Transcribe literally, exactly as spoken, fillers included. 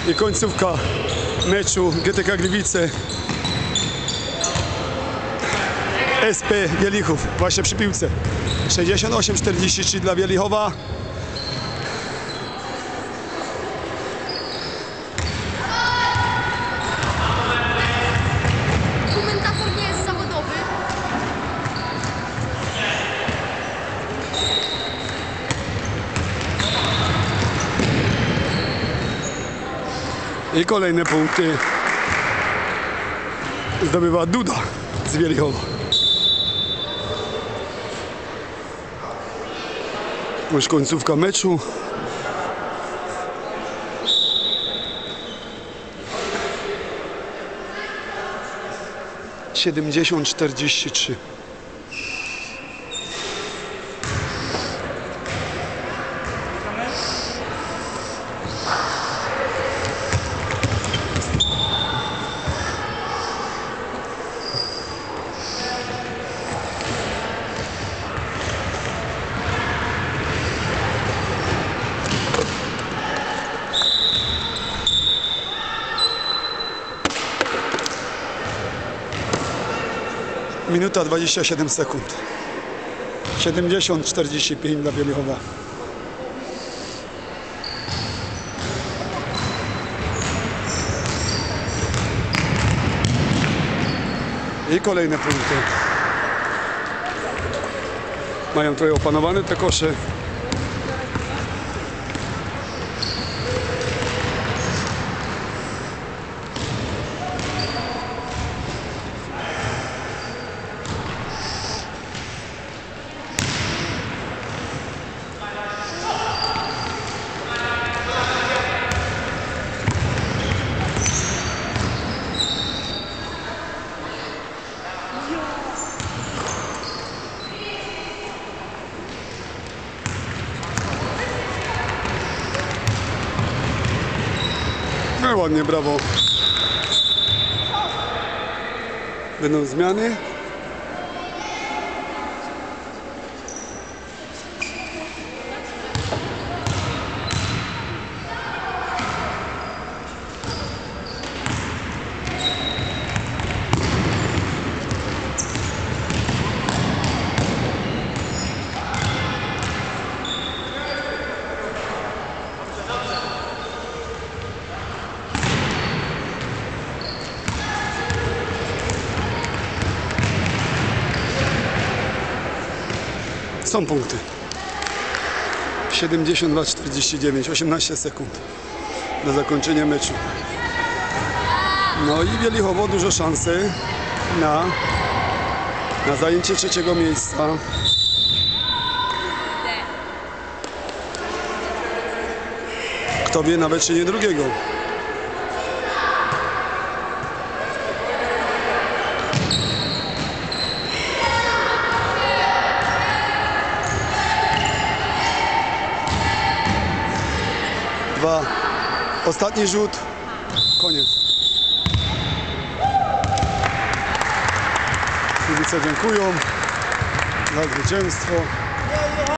I końcówka meczu G T K Gliwice S P Wielichów właśnie przy piłce. sześćdziesiąt osiem czterdzieści trzy dla Wielichowa. Komentator nie jest zawodowy. I kolejne punkty zdobywa Duda z Wielichowa. Już końcówka meczu. siedemdziesiąt czterdzieści trzy. Minuta dwadzieścia siedem sekund. siedemdziesiąt czterdzieści pięć dla Wielichowa. I kolejne punkty. Mają trochę opanowane te kosze. No ładnie, brawo. Będą zmiany. Są punkty. siedemdziesiąt dwa czterdzieści dziewięć, osiemnaście sekund do zakończenia meczu. No i Wielichowo dużo szansy na, na zajęcie trzeciego miejsca. Kto wie, nawet czy nie drugiego. Dwa. Ostatni rzut. Koniec. Kibice dziękują za zwycięstwo.